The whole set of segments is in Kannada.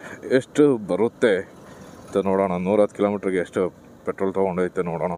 ಎಷ್ಟು ಬರುತ್ತೆ ಅಂತ ನೋಡೋಣ. 110 ಕಿಲೋಮೀಟ್ರಿಗೆ ಎಷ್ಟು ಪೆಟ್ರೋಲ್ ತೊಗೊಂಡೈತೆ ನೋಡೋಣ.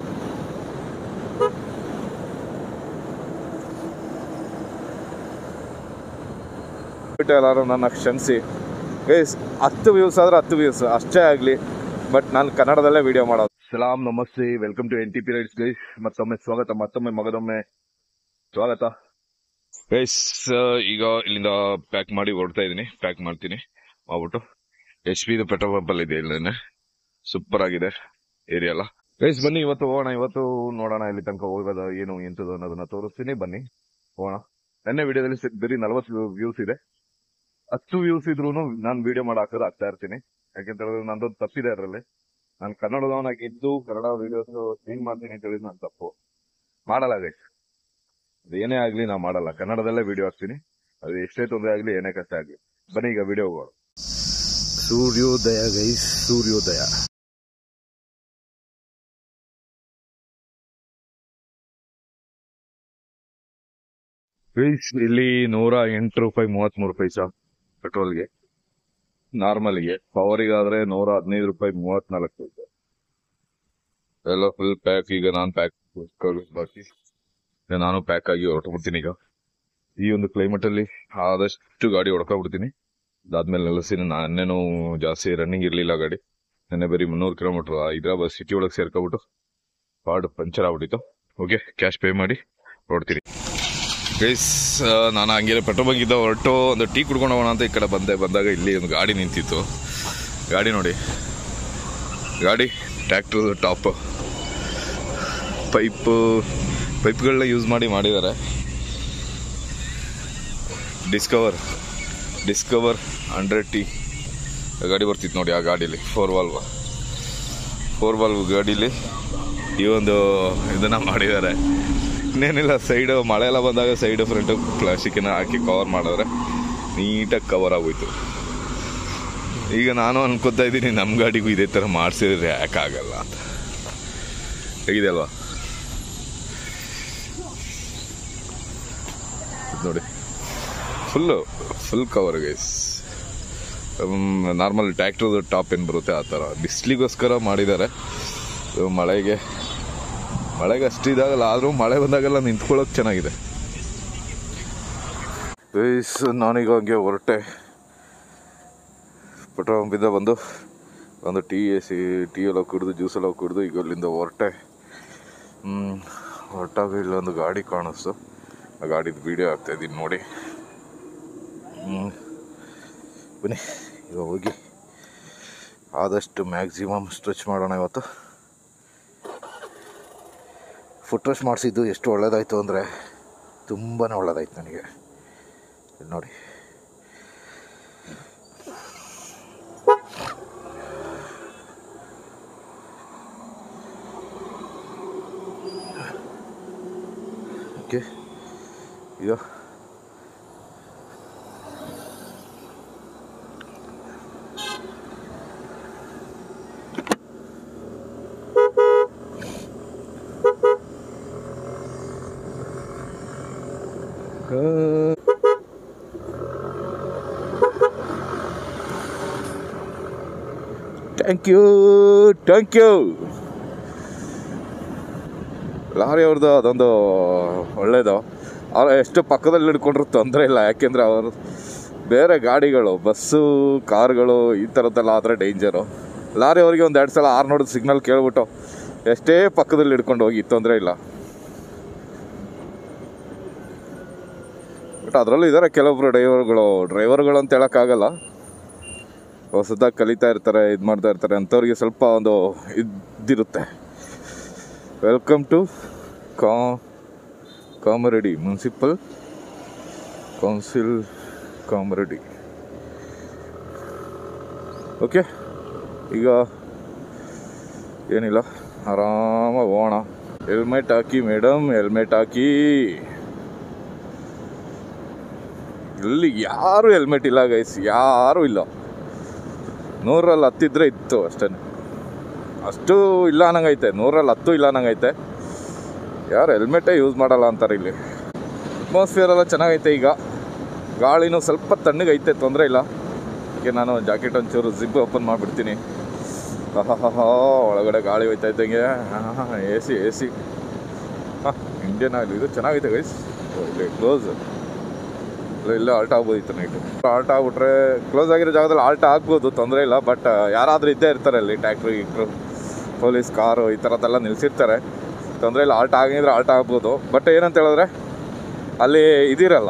ಎಲ್ಲರೂ ನನ್ನ ಕ್ಷಮಿಸಿ ಗೈಸ್. 10 ವ್ಯೂಸ್ ಆದರೆ 10 ವ್ಯೂಸ್ ಅಷ್ಟೇ ಆಗಲಿ, ಬಟ್ ನಾನು ಕನ್ನಡದಲ್ಲೇ ವಿಡಿಯೋ ಮಾಡೋದು. ಸಲಾಂ, ನಮಸ್ತೆ, welcome to NTP rides guys. ಮತ್ತೊಮ್ಮೆ ಸ್ವಾಗತ, ಮತ್ತೊಮ್ಮೆ ಮಗದೊಮ್ಮೆ ಸ್ವಾಗತ ಗೈಸ್. ಈಗ ಇಲ್ಲಿಂದ ಪ್ಯಾಕ್ ಮಾಡಿ ಹೊರಡ್ತಾ ಇದ್ದೀನಿ. ಪ್ಯಾಕ್ ಮಾಡ್ತೀನಿ ಮಾಡ್ಬಿಟ್ಟು HP ಪೆಟ್ರೋಲ್ ಪಂಪ್ ಅಲ್ಲಿ ಇದೆ. ಇಲ್ಲೇ ಸೂಪರ್ ಆಗಿದೆ ಏರಿಯಾ ಎಲ್ಲ ಗೈಸ್. ಬನ್ನಿ ಇವತ್ತು ಹೋಗೋಣ. ಇವತ್ತು ನೋಡೋಣ ಎಲ್ಲಿ ತನಕ ಹೋಗೋದು, ಏನು ಎಂತದ್ದು ಅನ್ನೋದನ್ನ ತೋರಿಸ್ತೀನಿ. ಬನ್ನಿ ಹೋಗೋಣ. ನೆನ್ನೆ ವಿಡಿಯೋದಲ್ಲಿ ಬರೀ 40 ವ್ಯೂಸ್ ಇದೆ. 10 ವ್ಯೂಸ್ ಇದ್ರು ನಾನು ವಿಡಿಯೋ ಮಾಡಾಕೋದು ಆಗ್ತಾ ಇರ್ತೀನಿ. ಯಾಕೆಂತ ಹೇಳಿದ್ರೆ ನಂದೊಂದು ತಪ್ಪಿದೆ ಅದರಲ್ಲಿ. ನಾನು ಕನ್ನಡದವನಾಗಿದ್ದು ಕನ್ನಡ ವಿಡಿಯೋಸ್ ಚೇಂಜ್ ಮಾಡ್ತೀನಿ ಅಂತ ಹೇಳಿದ್ ನಾನು ತಪ್ಪು ಮಾಡಲ್ಲ ಗೈಸ್. ಏನೇ ಆಗ್ಲಿ ನಾ ಮಾಡಲ್ಲ, ಕನ್ನಡದಲ್ಲೇ ವಿಡಿಯೋ ಹಾಕ್ತೀನಿ. ಅದು ಎಷ್ಟೇ ತೊಂದರೆ ಆಗ್ಲಿ, ಏನೇ ಕಷ್ಟ ಆಗ್ಲಿ. ಬನ್ನಿ ಈಗ ವಿಡಿಯೋ ಹೋಗೋಣ. ಸೂರ್ಯೋದಯ ಗೈಸ್, ಸೂರ್ಯೋದಯ. ಗೈಸ್ ಇಲ್ಲಿ 108 ರೂಪಾಯಿ 33 ಪೈಸಾ ಪೆಟ್ರೋಲ್ಗೆ. ನಾರ್ಮಲ್ಗೆ, ಪವರಿಗಾದ್ರೆ 115 ರೂಪಾಯಿ 34 ಪೈಸೆ. ಎಲ್ಲ ಫುಲ್ ಪ್ಯಾಕ್. ಈಗ ನಾನು ಪ್ಯಾಕ್ ಬಾಕಿ, ನಾನು ಪ್ಯಾಕ್ ಆಗಿ ಹೊರಟುಬಿಡ್ತೀನಿ. ಈಗ ಈ ಒಂದು ಕ್ಲೈಮೇಟ್ ಅಲ್ಲಿ ಆದಷ್ಟು ಗಾಡಿ ಹೊಡ್ಕೊಂಡ್ಬಿಡ್ತೀನಿ. ಅದಾದ್ಮೇಲೆ ನೆಲೆಸಿನ ನಾನೇನು ಜಾಸ್ತಿ ರನ್ನಿಂಗ್ ಇರ್ಲಿಲ್ಲ ಗಾಡಿ. ನೆನ್ನೆ ಬರೀ 300 ಕಿಲೋಮೀಟರ್ ಹೈದ್ರಾಬಾದ್ ಸಿಟಿ ಒಳಗೆ ಸೇರ್ಕೊಬಿಟ್ಟು ಪಾಡ್ ಪಂಚರ್ ಆಗ್ಬಿಟ್ಟಿತ್ತು. ಓಕೆ, ಕ್ಯಾಶ್ ಪೇ ಮಾಡಿ ಹೊರಡ್ತೀನಿ ಗೈಸ್. ನಾನು ಹಂಗೆ ಪೆಟ್ರೋಲ್ ಬಂಕ್ ಇದ್ದ ಹೊರಟು ಒಂದು ಟೀ ಕುಡ್ಕೊಂಡು ಹೋಗೋಣ ಅಂತ ಈ ಕಡೆ ಬಂದಾಗ ಇಲ್ಲಿ ಒಂದು ಗಾಡಿ ನಿಂತಿತ್ತು. ಗಾಡಿ ನೋಡಿ, ಗಾಡಿ ಟ್ರ್ಯಾಕ್ಟರ್ ಟಾಪ್ ಪೈಪ್ಗಳನ್ನ ಯೂಸ್ ಮಾಡಿದ್ದಾರೆ. ಡಿಸ್ಕವರ್ 100T ಗಾಡಿ ಬರ್ತಿತ್ತು ನೋಡಿ. ಆ ಗಾಡೀಲಿ 4 ವಾಲ್ವ್ ಗಾಡೀಲಿ ಈ ಒಂದು ಇದನ್ನ ಮಾಡಿದ್ದಾರೆ. ಇನ್ನೇನಿಲ್ಲ, ಸೈಡು ಮಳೆ ಎಲ್ಲ ಬಂದಾಗ ಸೈಡು ಫ್ರಂಟು ಪ್ಲಾಸ್ಟಿಕ್ನ ಹಾಕಿ ಕವರ್ ಮಾಡಿದ್ರೆ ನೀಟಾಗಿ ಕವರ್ ಆಗೋಯ್ತು. ಈಗ ನಾನು ಅನ್ಕೋತಾ ಇದ್ದೀನಿ ನಮ್ಮ ಗಾಡಿಗೂ ಇದೇ ಥರ ಮಾಡಿಸಿದ್ರೆ ಯಾಕಾಗಲ್ಲ ಅಂತ. ಹೇಗಿದೆ ಅಲ್ವಾ ನೋಡಿ, ಫುಲ್ ಕವರ್ ಗೈಸ್. ನಾರ್ಮಲ್ ಟ್ರ್ಯಾಕ್ಟರ್ದು ಟಾಪ್ ಏನು ಬರುತ್ತೆ ಆ ಥರ ಬಿಸಿಲಿಗೋಸ್ಕರ ಮಾಡಿದ್ದಾರೆ. ಮಳೆಗೆ ಅಷ್ಟಿದಾಗಲ್ಲ, ಆದರೂ ಮಳೆ ಬಂದಾಗೆಲ್ಲ ನಿಂತ್ಕೊಳ್ಳೋಕೆ ಚೆನ್ನಾಗಿದೆ ಗೈಸ್. ನಾನೀಗ ಹಂಗೆ ಹೊರಟೆ. ಪೆಟ್ರೋಲ್ ಪಂಪಿಂದ ಬಂದು ಒಂದು ಟೀ ಎಲ್ಲ ಕುಡಿದು, ಜ್ಯೂಸ್ ಎಲ್ಲ ಕುಡಿದು ಈಗ ಅಲ್ಲಿಂದ ಹೊರಟಾಗ ಇಲ್ಲೊಂದು ಗಾಡಿ ಕಾಣಿಸ್ತು. ಆ ಗಾಡಿದು ವೀಡಿಯೋ ಆಗ್ತಾಯಿದ್ದೀನಿ ನೋಡಿ. ಬನ್ನಿ ಈಗ ಹೋಗಿ ಆದಷ್ಟು ಮ್ಯಾಕ್ಸಿಮಮ್ ಸ್ಟ್ರೆಚ್ ಮಾಡೋಣ. ಇವತ್ತು ಫುಟ್ ರೆಸ್ಟ್ ಮಾಡಿಸಿದ್ದು ಎಷ್ಟು ಒಳ್ಳೇದಾಯಿತು ಅಂದರೆ ತುಂಬಾ ಒಳ್ಳೇದಾಯ್ತು ನನಗೆ. ನೋಡಿ ಓಕೆ. ಈಗ ಥ್ಯಾಂಕ್ ಯು ಲಾರಿ ಅವ್ರದ್ದು ಅದೊಂದು ಒಳ್ಳೇದು. ಅವ್ರು ಎಷ್ಟು ಪಕ್ಕದಲ್ಲಿ ಹಿಡ್ಕೊಂಡ್ರು ತೊಂದರೆ ಇಲ್ಲ. ಯಾಕೆಂದರೆ ಅವರು ಬೇರೆ ಗಾಡಿಗಳು, ಬಸ್ಸು, ಕಾರ್ಗಳು ಈ ಥರದ್ದೆಲ್ಲ ಆದರೆ ಡೇಂಜರು. ಲಾರಿ ಅವರಿಗೆ ಒಂದು 2 ಸಲ 600 ಸಿಗ್ನಲ್ ಕೇಳ್ಬಿಟ್ಟು ಎಷ್ಟೇ ಪಕ್ಕದಲ್ಲಿ ಹಿಡ್ಕೊಂಡು ಹೋಗಿ ತೊಂದರೆ ಇಲ್ಲ. ಬಟ್ ಅದರಲ್ಲೂ ಇದ್ದಾರೆ ಕೆಲವೊಬ್ರು ಡ್ರೈವರ್ಗಳು ಅಂತ ಹೇಳೋಕ್ಕಾಗಲ್ಲ. ಹೊಸದಾಗಿ ಕಲಿತಾ ಇರ್ತಾರೆ, ಇದು ಮಾಡ್ತಾ ಇರ್ತಾರೆ, ಅಂಥವ್ರಿಗೆ ಸ್ವಲ್ಪ ಒಂದು ಇದಿರುತ್ತೆ. Welcome to Kamareddy municipal council Kamareddy. Okay, ಈಗ ಏನಿಲ್ಲ, ಆರಾಮಾಗಿ ಹೋಗೋಣ. ಹೆಲ್ಮೆಟ್ ಹಾಕಿ ಮೇಡಮ್, ಹೆಲ್ಮೆಟ್ ಹಾಕಿ. ಇಲ್ಲಿ ಯಾರು ಹೆಲ್ಮೆಟ್ ಇಲ್ಲ ಗೈಸ್, ಯಾರೂ ಇಲ್ಲ. 100ರಲ್ಲಿ 10 ಇದ್ದರೆ ಇತ್ತು ಅಷ್ಟೇ. ಅಷ್ಟು ಇಲ್ಲ ಅನ್ನಂಗೈತೆ, 100ರಲ್ಲಿ 10 ಇಲ್ಲ ಅನ್ನಂಗೈತೆ. ಯಾರು ಹೆಲ್ಮೆಟೇ ಯೂಸ್ ಮಾಡಲ್ಲ ಅಂತಾರೆ ಇಲ್ಲಿ. ಅಟ್ಮಾಸ್ಫಿಯರ್ ಎಲ್ಲ ಚೆನ್ನಾಗೈತೆ. ಈಗ ಗಾಳಿನೂ ಸ್ವಲ್ಪ ತಣ್ಣಗೈತೆ, ತೊಂದರೆ ಇಲ್ಲ. ಅದಕ್ಕೆ ನಾನು ಜಾಕೆಟ್ ಒಂಚೂರು ಜಿಪ್ ಓಪನ್ ಮಾಡಿಬಿಡ್ತೀನಿ. ಒಳಗಡೆ ಗಾಳಿ ಹೋಯ್ತಾ ಇದ್ದಂಗೆ. ಎ ಸಿ ಇಂಡಿಯನ್ ಆಯಿಲ್ ಇದು ಚೆನ್ನಾಗಿದೆ ಗೈಸ್. ಇಲ್ಲಿ ಕ್ಲೋಸ್ ಇಲ್ಲೇ ಆಲ್ಟ್ ಆಗ್ಬೋದಿತ್ತು ನೈಟು. ಆಲ್ಟ್ ಆಗ್ಬಿಟ್ರೆ ಕ್ಲೋಸ್ ಆಗಿರೋ ಜಾಗದಲ್ಲಿ ಆಲ್ಟ್ ಆಗ್ಬೋದು, ತೊಂದರೆ ಇಲ್ಲ. ಬಟ್ ಯಾರಾದರೂ ಇದ್ದೇ ಇರ್ತಾರೆ ಅಲ್ಲಿ, ಟ್ಯಾಕ್ಟ್ರಿ ಪೊಲೀಸ್ ಕಾರು ಈ ಥರದ್ದೆಲ್ಲ ನಿಲ್ಲಿಸಿರ್ತಾರೆ, ತೊಂದರೆ ಇಲ್ಲ. ಆಲ್ಟ್ ಆಗಿದ್ರೆ ಆಲ್ಟ್ ಆಗ್ಬೋದು. ಬಟ್ ಏನಂತ ಹೇಳಿದ್ರೆ ಅಲ್ಲಿ ಇದಿರಲ್ಲ,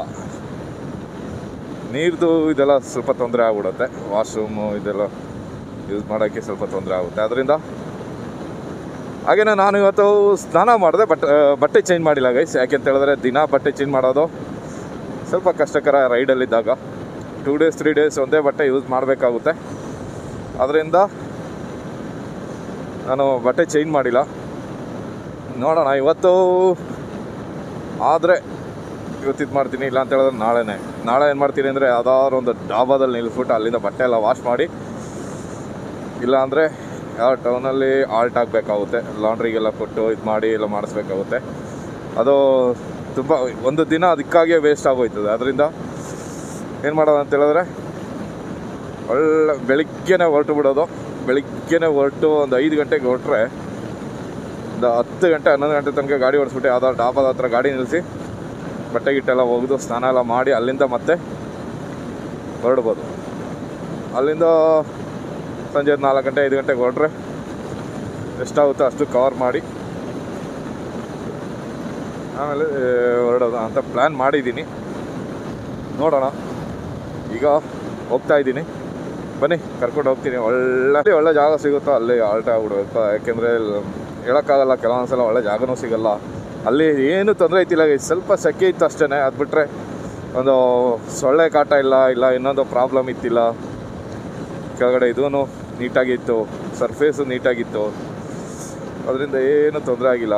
ನೀರ್ದು ಇದೆಲ್ಲ ಸ್ವಲ್ಪ ತೊಂದರೆ ಆಗ್ಬಿಡುತ್ತೆ. ವಾಶ್ರೂಮು ಇದೆಲ್ಲ ಯೂಸ್ ಮಾಡೋಕ್ಕೆ ಸ್ವಲ್ಪ ತೊಂದರೆ ಆಗುತ್ತೆ. ಅದರಿಂದ ಹಾಗೆಯೇ ನಾನು ಇವತ್ತು ಸ್ನಾನ ಮಾಡಿದೆ, ಬಟ್ಟೆ ಚೇಂಜ್ ಮಾಡಿಲ್ಲ ಗೈಸ್. ಯಾಕೆಂತ ಹೇಳಿದ್ರೆ ದಿನ ಬಟ್ಟೆ ಚೇಂಜ್ ಮಾಡೋದು ಸ್ವಲ್ಪ ಕಷ್ಟಕರ ರೈಡಲ್ಲಿದ್ದಾಗ. 2 days 3 days ಒಂದೇ ಬಟ್ಟೆ ಯೂಸ್ ಮಾಡಬೇಕಾಗುತ್ತೆ. ಅದರಿಂದ ನಾನು ಬಟ್ಟೆ ಚೇಂಜ್ ಮಾಡಿಲ್ಲ. ನೋಡೋಣ ಇವತ್ತು ಆದರೆ ಇವತ್ತು ಇದು ಮಾಡ್ತೀನಿ, ಇಲ್ಲ ಅಂತ ಹೇಳಿದ್ರೆ ನಾಳೆ ಏನು ಮಾಡ್ತೀನಿ ಅಂದರೆ ಯಾವ್ದಾದ್ರು ಒಂದು ಡಾಬಾದಲ್ಲಿ ನಿಲ್ಲಿಸ್ಬಿಟ್ಟು ಅಲ್ಲಿಂದ ಬಟ್ಟೆ ಎಲ್ಲ ವಾಶ್ ಮಾಡಿ, ಇಲ್ಲ ಅಂದರೆ ಯಾವ ಟೌನಲ್ಲಿ ಆಲ್ಟ್ ಆಗಬೇಕಾಗುತ್ತೆ, ಲಾಂಡ್ರಿಗೆಲ್ಲ ಕೊಟ್ಟು ಇದು ಮಾಡಿ ಎಲ್ಲ ಮಾಡಿಸ್ಬೇಕಾಗುತ್ತೆ. ಅದು ತುಂಬ ಒಂದು ದಿನ ಅದಕ್ಕಾಗಿಯೇ ವೇಸ್ಟ್ ಆಗೋಯ್ತದೆ. ಅದರಿಂದ ಏನು ಮಾಡೋದು ಅಂತ ಹೇಳಿದ್ರೆ ಬೆಳಿಗ್ಗೆನೇ ಹೊರಟು ಬಿಡೋದು. ಬೆಳಿಗ್ಗೆನೇ ಹೊರಟು ಒಂದು 5 ಗಂಟೆಗೆ ಹೊರಟ್ರೆ ಒಂದು 10 ಗಂಟೆ 11 ಗಂಟೆ ತನಕ ಗಾಡಿ ಓಡಿಸ್ಬಿಟ್ಟು ಯಾವ್ದಾದ್ರು ಡಾಬಾದ ಹತ್ರ ಗಾಡಿ ನಿಲ್ಲಿಸಿ ಬಟ್ಟೆ ಗಿಟ್ಟೆಲ್ಲ ಒಗೆದು ಸ್ನಾನ ಎಲ್ಲ ಮಾಡಿ ಅಲ್ಲಿಂದ ಮತ್ತೆ ಹೊರಡ್ಬೋದು. ಅಲ್ಲಿಂದ ಸಂಜೆ 4 ಗಂಟೆ 5 ಗಂಟೆಗೆ ಹೊರಟ್ರೆ ಎಷ್ಟಾಗುತ್ತೋ ಅಷ್ಟು ಕವರ್ ಮಾಡಿ ಆಮೇಲೆ ಹೊರಡೋದು ಅಂತ ಪ್ಲ್ಯಾನ್ ಮಾಡಿದ್ದೀನಿ. ನೋಡೋಣ, ಈಗ ಹೋಗ್ತಾ ಇದ್ದೀನಿ, ಬನ್ನಿ ಕರ್ಕೊಂಡು ಹೋಗ್ತೀನಿ. ಒಳ್ಳೆ ಜಾಗ ಸಿಗುತ್ತೋ ಅಲ್ಲಿ ಆಲ್ಟ್ ಆಗ್ಬಿಡ್ಬೇಕು. ಯಾಕೆಂದರೆ ಹೇಳೋಕ್ಕಾಗಲ್ಲ, ಕೆಲವೊಂದು ಸಲ ಒಳ್ಳೆ ಜಾಗನೂ ಸಿಗಲ್ಲ. ಅಲ್ಲಿ ಏನು ತೊಂದರೆ ಐತಿಲ್ಲ, ಸ್ವಲ್ಪ ಸೆಕೆ ಇತ್ತು ಅಷ್ಟೇ. ಅದು ಬಿಟ್ಟರೆ ಒಂದು ಸೊಳ್ಳೆ ಕಾಟ ಇಲ್ಲ ಇನ್ನೊಂದು ಪ್ರಾಬ್ಲಮ್ ಇತ್ತಿಲ್ಲ. ಕೆಳಗಡೆ ಇದೂ ನೀಟಾಗಿತ್ತು, ಸರ್ಫೇಸು ನೀಟಾಗಿತ್ತು, ಅದರಿಂದ ಏನು ತೊಂದರೆ ಆಗಿಲ್ಲ.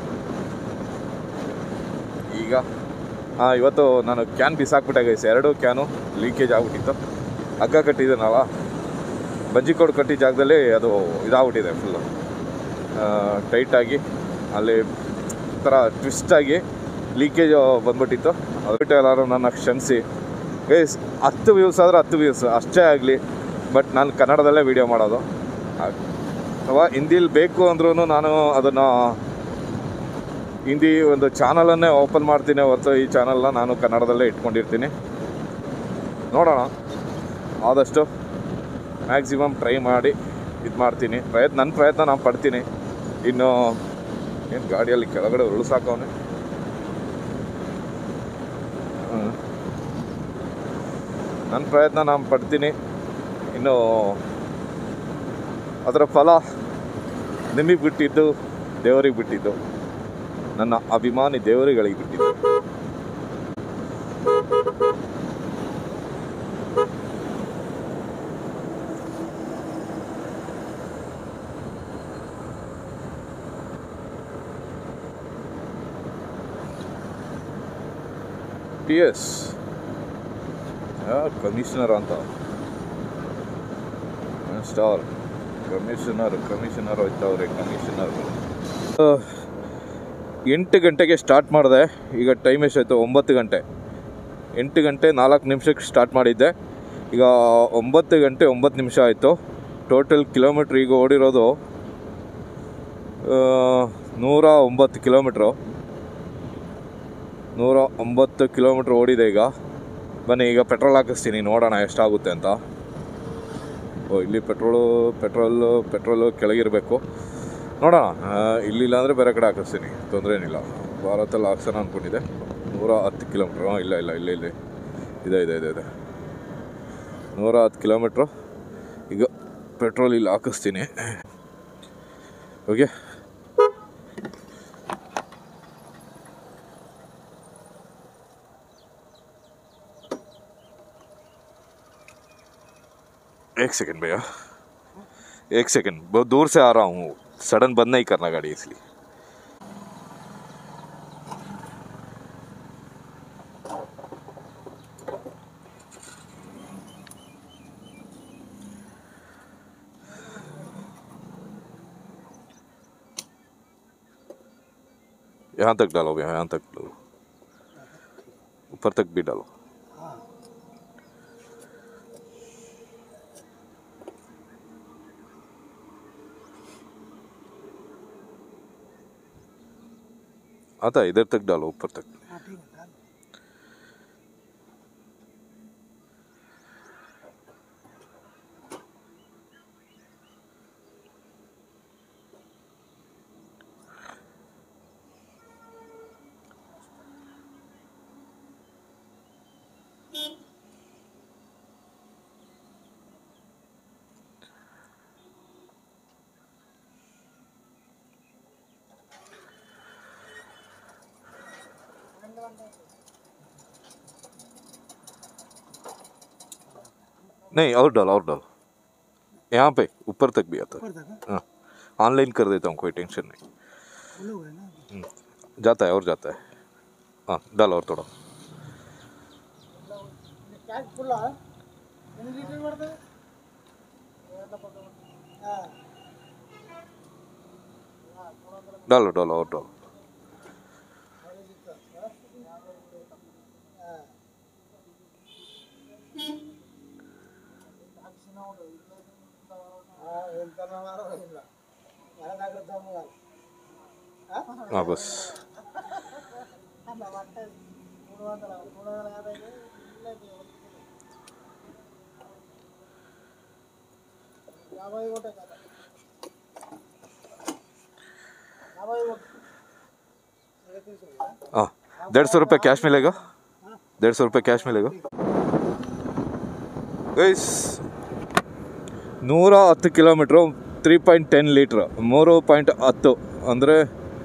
ಈಗ ಇವತ್ತು ನಾನು ಕ್ಯಾನ್ ಬಿಸಾಕ್ಬಿಟ್ಟೆ ಗೈಸ್. 2 ಕ್ಯಾನು ಲೀಕೇಜ್ ಆಗಿಬಿಟ್ಟಿತ್ತು. ಹಗ್ಗ ಕಟ್ಟಿದ್ದೀನಲ್ಲ, ಬಂಜಿಕೋಡ್ ಕಟ್ಟಿದ ಜಾಗದಲ್ಲಿ ಅದು ಇದಾಗ್ಬಿಟ್ಟಿದೆ, ಫುಲ್ಲು ಟೈಟಾಗಿ ಅಲ್ಲಿ ಥರ ಟ್ವಿಸ್ಟಾಗಿ ಲೀಕೇಜ್ ಬಂದ್ಬಿಟ್ಟಿತ್ತು. ಅದಕ್ಕೆ ಎಲ್ಲರೂ ನನ್ನ ಕ್ಷಮಿಸಿ ಗೈಸ್. 10 ವ್ಯೂಸ್ ಆದರೆ 10 ವ್ಯೂಸ್ ಅಷ್ಟೇ ಆಗಲಿ. ಬಟ್ ನಾನು ಕನ್ನಡದಲ್ಲೇ ವೀಡಿಯೋ ಮಾಡೋದು, ಅಥವಾ ಹಿಂದಿಲಿ ಬೇಕು ಅಂದ್ರೂ ನಾನು ಅದನ್ನು ಹಿಂದಿ ಒಂದು ಚಾನಲನ್ನೇ ಓಪನ್ ಮಾಡ್ತೀನಿ ಹೊರತು ಈ ಚಾನಲ್ನ ನಾನು ಕನ್ನಡದಲ್ಲೇ ಇಟ್ಕೊಂಡಿರ್ತೀನಿ. ನೋಡೋಣ, ಆದಷ್ಟು ಮ್ಯಾಕ್ಸಿಮಮ್ ಟ್ರೈ ಮಾಡಿ ಇದು ಮಾಡ್ತೀನಿ. ನನ್ನ ಪ್ರಯತ್ನ ನಾನು ಪಡ್ತೀನಿ. ಇನ್ನು ಏನು ಗಾಡಿಯಲ್ಲಿ ಕೆಳಗಡೆ ಉರುಳಿಸಾಕವನೆ. ನನ್ನ ಪ್ರಯತ್ನ ನಾನು ಪಡ್ತೀನಿ. ಇನ್ನು ಅದರ ಫಲ ನಿಮಗೆ ಬಿಟ್ಟಿದ್ದು, ದೇವರಿಗೆ ಬಿಟ್ಟಿದ್ದು, ನನ್ನ ಅಭಿಮಾನಿ ದೇವರುಗಳಿಗೆ ಬಿಟ್ಟಿದ್ದು. PS ಕಮಿಷನರ್ ಅಂತ ಸ್ಟಾರ್ ಕಮಿಷನರ್ ಹೋಯ್ತವ್ರೆ. ಕಮಿಷನರ್ 8 ಗಂಟೆಗೆ ಸ್ಟಾರ್ಟ್ ಮಾಡಿದೆ. ಈಗ ಟೈಮ್ ಎಷ್ಟಾಯಿತು? 9 ಗಂಟೆ. 8 ಗಂಟೆ 4 ನಿಮಿಷಕ್ಕೆ ಸ್ಟಾರ್ಟ್ ಮಾಡಿದ್ದೆ. ಈಗ 9 ಗಂಟೆ 9 ನಿಮಿಷ ಆಯಿತು. ಟೋಟಲ್ ಕಿಲೋಮೀಟ್ರ್ ಈಗ ಓಡಿರೋದು 109 ಕಿಲೋಮೀಟ್ರು. 109 ಕಿಲೋಮೀಟ್ರ್ ಓಡಿದೆ. ಈಗ ಬನ್ನಿ, ಈಗ ಪೆಟ್ರೋಲ್ ಹಾಕಿಸ್ತೀನಿ, ನೋಡೋಣ ಎಷ್ಟಾಗುತ್ತೆ ಅಂತ. ಇಲ್ಲಿ ಪೆಟ್ರೋಲು ಕೆಳಗಿರಬೇಕು. ನೋಡೋಣ, ಇಲ್ಲಿಲ್ಲ ಅಂದರೆ ಬೇರೆ ಕಡೆ ಹಾಕಿಸ್ತೀನಿ, ತೊಂದರೆ ಏನಿಲ್ಲ. ಭಾರತಲ್ಲಿ ಹಾಕ್ಸೋಣ ಅಂದ್ಕೊಂಡಿದ್ದೆ. 110 ಕಿಲೋಮೀಟ್ರ್. ಇಲ್ಲ ಇದೆ 110 ಕಿಲೋಮೀಟ್ರು. ಈಗ ಪೆಟ್ರೋಲ್ ಇಲ್ಲಿ ಹಾಕಿಸ್ತೀನಿ. ಓಕೆ, एक सेकंड भैया, 1 सेकंड, बहुत दूर से आ रहा हूँ, सडन बंद नहीं करना गाड़ी इसलिए. यहाँ तक डालो भैया, यहाँ तक डालो, ऊपर तक भी डालो. आता इधर तक डालो, ऊपर तक। नहीं, और डाल, और डाल, यहाँ पे ऊपर तक भी आता है। हाँ, ऑनलाइन कर देता हूँ, कोई टेंशन नहीं। जाता है और जाता है। हाँ, डाल और थोड़ा। डालो डालो और डालो। हाँ बस। हाँ, 150 रुपये कैश मिलेगा, 150 रुपये कैश मिलेगा। ಗೈಸ್ 110 ಕಿಲೋಮೀಟ್ರು 3.10 ಲೀಟ್ರ್ 3.10 ಅಂದರೆ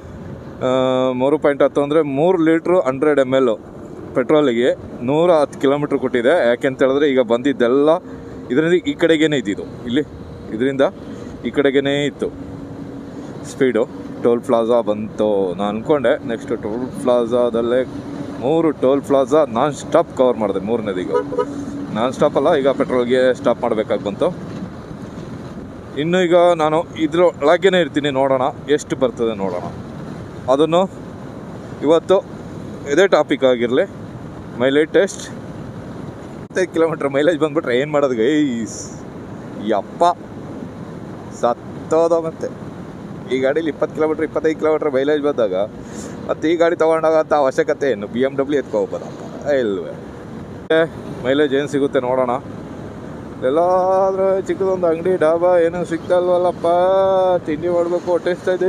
3.10 ಅಂದರೆ 3 ಲೀಟ್ರು 100 ml ಪೆಟ್ರೋಲಿಗೆ 110 ಕಿಲೋಮೀಟ್ರ್ ಕೊಟ್ಟಿದೆ. ಯಾಕೆಂತ ಹೇಳಿದ್ರೆ ಈಗ ಬಂದಿದ್ದೆಲ್ಲ ಇದರಿಂದ ಈ ಕಡೆಗೇ ಇದ್ದಿದ್ದು, ಇಲ್ಲಿ ಇದರಿಂದ ಈ ಕಡೆಗೇ ಇತ್ತು ಸ್ಪೀಡು. ಟೋಲ್ ಪ್ಲಾಜಾ ಬಂತು, ನಾನು ಅಂದ್ಕೊಂಡೆ ನೆಕ್ಸ್ಟ್ ಟೋಲ್ ಪ್ಲಾಜಾದಲ್ಲೇ 3 toll plaza non stop cover ಮಾಡಿದೆ. 3ನೇದೀಗ ನಾನ್ ಸ್ಟಾಪ್ ಅಲ್ಲ, ಈಗ ಪೆಟ್ರೋಲ್ಗೆ ಸ್ಟಾಪ್ ಮಾಡಬೇಕಾಗಿ ಬಂತು. ಇನ್ನು ಈಗ ನಾನು ಇದ್ರೊಳಗೇ ಇರ್ತೀನಿ, ನೋಡೋಣ ಎಷ್ಟು ಬರ್ತದೆ ನೋಡೋಣ. ಅದನ್ನು ಇವತ್ತು ಇದೇ ಟಾಪಿಕ್ ಆಗಿರಲಿ, ಮೈಲೇಜ್ ಟೆಸ್ಟ್. 25 ಕಿಲೋಮೀಟ್ರ್ ಮೈಲೇಜ್ ಬಂದುಬಿಟ್ರೆ ಏನು ಮಾಡೋದು ಗೈಸ್? ಯಪ್ಪ ಸತ್ತೋದ. ಮತ್ತೆ ಈ ಗಾಡೀಲಿ 20 ಕಿಲೋಮೀಟ್ರ್ 25 ಕಿಲೋಮೀಟ್ರ್ ಮೈಲೇಜ್ ಬಂದಾಗ ಮತ್ತು ಈ ಗಾಡಿ ತೊಗೊಂಡೋಗಂಥ ಅವಶ್ಯಕತೆ ಏನು? BMW ಎತ್ಕೋಬೋದಪ್ಪ ಇಲ್ವೇ? ಮೈಲೇಜ್ ಏನು ಸಿಗುತ್ತೆ ನೋಡೋಣ. ಎಲ್ಲಾದರೂ ಚಿಕ್ಕದೊಂದು ಅಂಗಡಿ ಡಾಬಾ ಏನೂ ಸಿಗ್ತಲ್ವಲ್ಲಪ್ಪ, ತಿಂಡಿ ಮಾಡಬೇಕು, ಹೊಟ್ಟೆ ಇದೆ.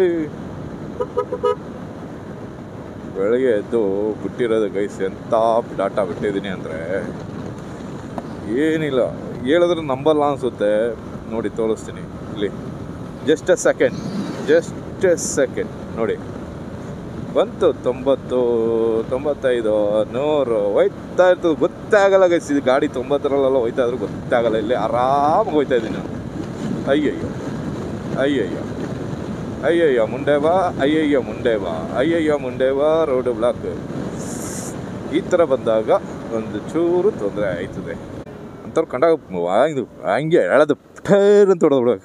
ಬೆಳಗ್ಗೆ ಎದ್ದು ಬಿಟ್ಟಿರೋದು ಗೈಸ್, ಎಂಥ ಡಾಟಾ ಬಿಟ್ಟಿದ್ದೀನಿ ಅಂದರೆ ಏನಿಲ್ಲ, ಹೇಳಿದ್ರೆ ನಂಬಲ್ಲ ಅನಿಸುತ್ತೆ. ನೋಡಿ ತೋರಿಸ್ತೀನಿ ಇಲ್ಲಿ, ಜಸ್ಟ್ ಎ ಸೆಕೆಂಡ್ ನೋಡಿ, ಬಂತು 90, 95, 100 ಹೋಯ್ತಾ ಇರ್ತದೆ, ಗೊತ್ತಾಗಲ್ಲ ಗೈಸ್. ಇದು ಗಾಡಿ 90ರಲ್ಲೆಲ್ಲ ಹೋಯ್ತಾ ಇದ್ರು ಗೊತ್ತಾಗಲ್ಲ. ಇಲ್ಲಿ ಆರಾಮಾಗಿ ಹೋಯ್ತಾ ಇದ್ದೀನಿ ನಾನು. ಅಯ್ಯಯ್ಯೋ ಅಯ್ಯಯ್ಯೋ ಅಯ್ಯಯ್ಯೋ ಮುಂದೆ ಬಾ, ಅಯ್ಯಯ್ಯೋ ಮುಂದೆ ಬಾ, ಅಯ್ಯಯ್ಯೋ ಮುಂದೆ ಬಾ, ರೋಡು ಬ್ಲಾಕ್. ಈ ಥರ ಬಂದಾಗ ಒಂದು ಚೂರು ತೊಂದರೆ ಆಯ್ತದೆ ಅಂಥವ್ರು ಕಂಡಾಗ ಇದು ಹಂಗೆ ಹೇಳೋದು ಟೈರ್ ಅಂತ ಹೊಡೆದ್ಬಿಡೋದು.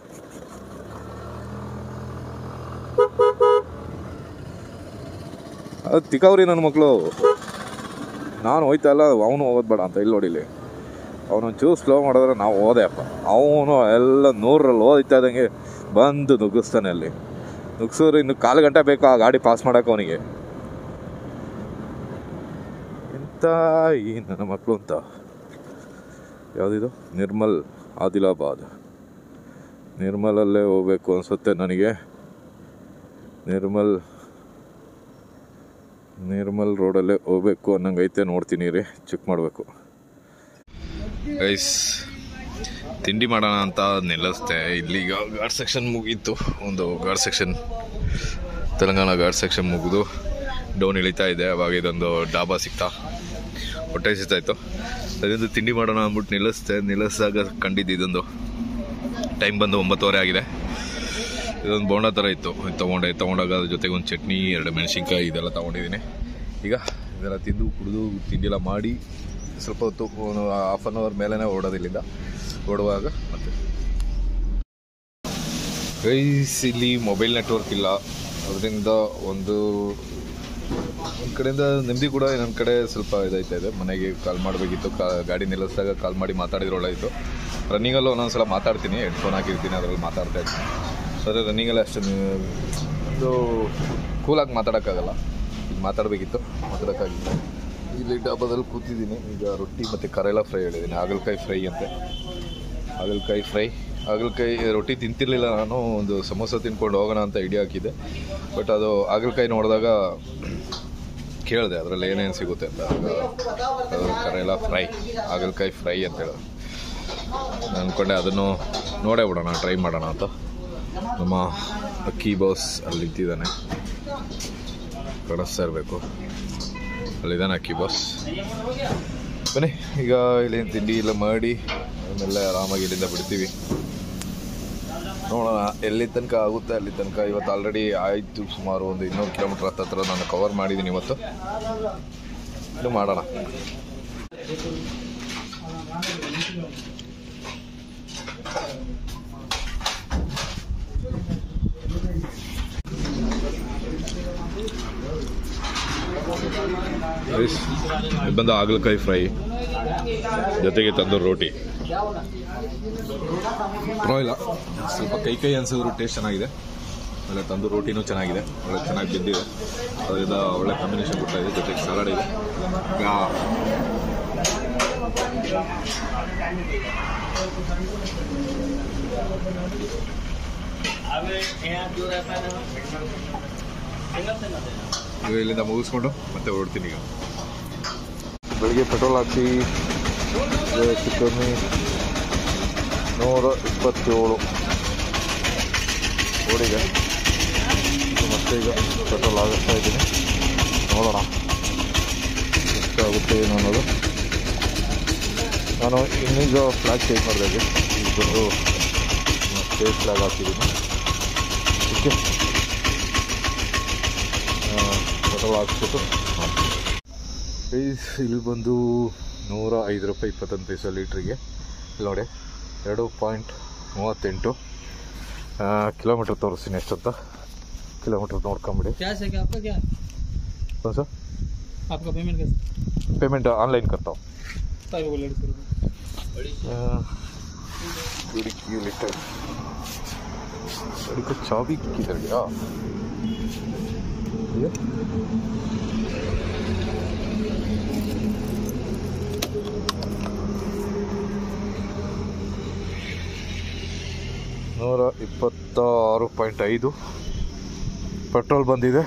ಅದು ತಿಕ್ಕವ್ರಿ ನನ್ನ ಮಕ್ಕಳು. ನಾನು ಹೋಯ್ತಾ ಇಲ್ಲ, ಅವನು ಹೋಗೋದು ಬೇಡ ಅಂತ. ಇಲ್ಲಿ ನೋಡಿಲಿ, ಅವನೊಂಚೂರು ಸ್ಲೋ ಮಾಡಿದ್ರೆ ನಾವು ಹೋದೆ ಅಪ್ಪ. ಅವನು ಎಲ್ಲ 100ರಲ್ಲಿ ಹೋಯ್ತಾ ಇದ್ದಂಗೆ ಬಂದು ನುಗ್ಗಿಸ್ತಾನೆ. ಅಲ್ಲಿ ನುಗ್ಸೋರು ಇನ್ನು 1/4 ಗಂಟೆ ಬೇಕು ಆ ಗಾಡಿ ಪಾಸ್ ಮಾಡೋಕೆ ಅವನಿಗೆ. ಎಂಥ ಈ ನನ್ನ ಮಕ್ಕಳು ಅಂತ. ಯಾವುದಿದು? ನಿರ್ಮಲ್, ಆದಿಲಾಬಾದ್. ನಿರ್ಮಲಲ್ಲೇ ಹೋಗ್ಬೇಕು ಅನಿಸುತ್ತೆ ನನಗೆ. ನಿರ್ಮಲ್ ರೋಡಲ್ಲೇ ಹೋಗ್ಬೇಕು ಅನ್ನಂಗೈತೆ. ನೋಡ್ತೀನಿ ರೀ, ಚೆಕ್ ಮಾಡಬೇಕು. ಗೈಸ್ ತಿಂಡಿ ಮಾಡೋಣ ಅಂತ ನಿಲ್ಲಿಸ್ತೆ. ಇಲ್ಲಿಗ ಘಾಟ್ ಸೆಕ್ಷನ್ ಮುಗೀತು. ಒಂದು ಘಾಟ್ ಸೆಕ್ಷನ್, ತೆಲಂಗಾಣ ಘಾಟ್ ಸೆಕ್ಷನ್ ಮುಗಿದು ಡೌನ್ ಇಳಿತಾ ಇದೆ. ಅವಾಗ ಇದೊಂದು ಡಾಬಾ ಸಿಗ್ತಾ, ಹೊಟ್ಟೆ ಸಿಗ್ತಾಯಿತ್ತು. ಅದರಿಂದ ತಿಂಡಿ ಮಾಡೋಣ ಅಂದ್ಬಿಟ್ಟು ನಿಲ್ಲಿಸಿದಾಗ ಕಂಡಿದ್ದು ಇದೊಂದು. ಟೈಮ್ ಬಂದು 9:15 ಆಗಿದೆ. ಇದೊಂದು ಬೋಂಡ ಥರ ಇತ್ತು, ತೊಗೊಂಡಾಗ ಅದ್ರ ಜೊತೆಗೆ ಒಂದು ಚಟ್ನಿ, 2 ಮೆಣಸಿನ್ಕಾಯಿ ಇದೆಲ್ಲ ತೊಗೊಂಡಿದ್ದೀನಿ. ಈಗ ಇದೆಲ್ಲ ತಿಂದು ಕುಡಿದು ತಿಂಡಿ ಎಲ್ಲ ಮಾಡಿ ಸ್ವಲ್ಪ ಹೊತ್ತು, 1/2 ಅವರ್ ಮೇಲೇ ಓಡೋದಿಲ್ಲಿಂದ. ಓಡುವಾಗ ಮತ್ತೆ ಗೈಸ್ ಇಲ್ಲಿ ಮೊಬೈಲ್ ನೆಟ್ವರ್ಕ್ ಇಲ್ಲ. ಅದರಿಂದ ಒಂದು ಕಡೆಯಿಂದ ನೆಮ್ಮದಿ ಕೂಡ, ಇನ್ನೊಂದು ಕಡೆ ಸ್ವಲ್ಪ ಇದಾಯ್ತಾ ಇದೆ. ಮನೆಗೆ ಕಾಲ್ ಮಾಡಬೇಕಿತ್ತು, ಗಾಡಿ ನಿಲ್ಲಿಸಿದಾಗ ಕಾಲ್ ಮಾಡಿ ಮಾತಾಡಿದ್ರೆ ಒಳ್ಳೆಯಿತ್ತು. ರನ್ನಿಂಗಲ್ಲೂ ಒಂದೊಂದು ಸಲ ಮಾತಾಡ್ತೀನಿ, ಹೆಡ್ಫೋನ್ ಹಾಕಿರ್ತೀನಿ, ಅದರಲ್ಲಿ ಮಾತಾಡ್ತಾ ಇರ್ತೀನಿ. ಆದರೆ ರನ್ನಿಂಗಲ್ಲಿ ಅಷ್ಟು ಒಂದು ಕೂಲಾಗಿ ಮಾತಾಡೋಕ್ಕಾಗಲ್ಲ. ಈಗ ಮಾತಾಡಬೇಕಿತ್ತು, ಮಾತಾಡೋಕ್ಕಾಗಿಲ್ಲ. ಇಲ್ಲಿ ಡಾಬಾದಲ್ಲಿ ಕೂತಿದ್ದೀನಿ. ಈಗ ರೊಟ್ಟಿ ಮತ್ತು ಕರೇಲ ಫ್ರೈ ಹೇಳಿದ್ದೀನಿ, ಹಾಗಲಕಾಯಿ ಫ್ರೈ ಅಂತೆ. ಹಾಗಲಕಾಯಿ ರೊಟ್ಟಿ ತಿಂತಿರಲಿಲ್ಲ ನಾನು, ಒಂದು ಸಮೋಸ ತಿನ್ಕೊಂಡು ಹೋಗೋಣ ಅಂತ ಐಡಿಯಾ ಹಾಕಿದ್ದೆ. ಬಟ್ ಅದು ಹಾಗಲಕಾಯಿ ನೋಡಿದಾಗ ಕೇಳಿದೆ ಅದರಲ್ಲಿ ಏನೇನು ಸಿಗುತ್ತೆ ಅಂತ. ಅದು ಕರೇಲ ಫ್ರೈ, ಹಾಗಲಕಾಯಿ ಫ್ರೈ ಅಂತ ಹೇಳೋದು. ನಾನು ಅಂದ್ಕೊಂಡೆ ಅದನ್ನು ನೋಡೇ ಬಿಡೋಣ, ಟ್ರೈ ಮಾಡೋಣ ಅಂತ. ನಮ್ಮ ಅಕ್ಕಿ ಬಾಸ್ ಅಲ್ಲಿ ನಿಂತಿದ್ದಾನೆ, ಕಳಿಸ್ತಾ ಇರಬೇಕು. ಅಲ್ಲಿದ್ದಾನೆ ಅಕ್ಕಿ ಬಾಸ್. ಬನ್ನಿ ಈಗ ಇಲ್ಲೇನು ತಿಂಡಿ ಎಲ್ಲ ಮಾಡಿ ಆಮೇಲೆ ಆರಾಮಾಗಿ ಇಲ್ಲಿಂದ ಬಿಡ್ತೀವಿ. ನೋಡೋಣ ಎಲ್ಲಿ ತನಕ ಆಗುತ್ತೆ ಅಲ್ಲಿ ತನಕ. ಇವತ್ತು ಆಲ್ರೆಡಿ ಆಯಿತು, ಸುಮಾರು ಒಂದು 200 ಕಿಲೋಮೀಟ್ರ್ ಹತ್ತಿರ ನಾನು ಕವರ್ ಮಾಡಿದ್ದೀನಿ ಇವತ್ತು. ಇದು ಮಾಡೋಣ. ಬಂದ ಹಾಗಲಕಾಯಿ ಫ್ರೈ ಜೊತೆಗೆ ತಂದೂರು ರೋಟಿ. ಪರವಾಗಿಲ್ಲ, ಸ್ವಲ್ಪ ಕೈ ಅನ್ಸಿದ್ರು ಟೇಸ್ಟ್ ಚೆನ್ನಾಗಿದೆ. ಆಮೇಲೆ ತಂದೂರು ರೋಟಿನೂ ಚೆನ್ನಾಗಿದೆ, ಒಳ್ಳೆ ಚೆನ್ನಾಗಿ ಬಿದ್ದಿದೆ. ಅದರಿಂದ ಒಳ್ಳೆ ಕಾಂಬಿನೇಷನ್ ಕೊಡ್ತಾ ಇದೆ. ಜೊತೆಗೆ ಸಲಾಡ್ ಇದೆ. ಈಗ ಇಲ್ಲಿಂದ ಮುಗಿಸ್ಕೊಂಡು ಮತ್ತೆ ಹೊರಡ್ತೀನಿ. ಈಗ ಬೆಳಿಗ್ಗೆ ಪೆಟ್ರೋಲ್ ಹಾಕಿ ಹೆಚ್ಚು ಕಮ್ಮಿ 127 ಓಡಿದೆ. ಮತ್ತೆ ಈಗ ಪೆಟ್ರೋಲ್ ಆಗಿಸ್ತಾ ಇದ್ದೀನಿ. ನೋಡೋಣ ಎಷ್ಟಾಗುತ್ತೆ ಏನು ಅನ್ನೋದು. ನಾನು ಇನ್ನೀಗ ಫ್ಲಾಗ್ ಚೇಂಜ್ ಮಾಡಿದಾಗ ಈಗ ಬಂದು ಸ್ಟೇಟ್ ಫ್ಲಾಗ್ ಹಾಕಿದ್ದೀನಿ. ಓಕೆ, ಪೆಟ್ರೋಲ್ ಹಾಕ್ಸ್ಬಿಟ್ಟು ಇಲ್ಲಿ ಬಂದು 105 ರೂಪಾಯಿ 21 ಪೈಸೆ ಲೀಟ್ರಿಗೆ. ಇಲ್ಲಿ ನೋಡಿ 2.38 ಕಿಲೋಮೀಟ್ರ್ ತೋರಿಸ್ತೀನಿ ಎಷ್ಟಂತ. ಕಿಲೋಮೀಟ್ರ್ ನೋಡ್ಕೊಂಬಿಡಿ. ಸರ್ पेमेंट ऑनलाइन करता हूँ. गाड़ी को चाबी किधर गया? ये 126.5 ಪೆಟ್ರೋಲ್ ಬಂದಿದೆ.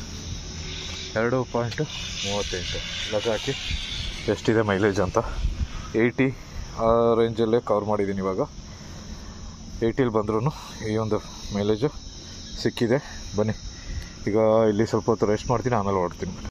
2.38 ಲೆಕ್ಕ ಹಾಕಿ ಎಷ್ಟಿದೆ ಮೈಲೇಜ್ ಅಂತ. 80 ಆ ರೇಂಜಲ್ಲೇ ಕವರ್ ಮಾಡಿದ್ದೀನಿ. ಇವಾಗ 80 ಬಂದ್ರೂ ಈ ಒಂದು ಮೈಲೇಜು ಸಿಕ್ಕಿದೆ. ಬನ್ನಿ ಈಗ ಇಲ್ಲಿ ಸ್ವಲ್ಪ ಹೊತ್ತು ರೆಸ್ಟ್ ಮಾಡ್ತೀನಿ, ಆಮೇಲೆ ಹೊರಡ್ತೀನಿ.